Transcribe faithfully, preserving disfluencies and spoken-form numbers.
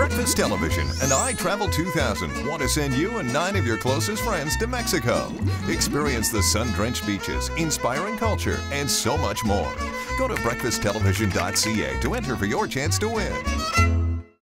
Breakfast Television and I Travel two thousand want to send you and nine of your closest friends to Mexico. Experience the sun-drenched beaches, inspiring culture, and so much more. Go to breakfast television dot c a to enter for your chance to win.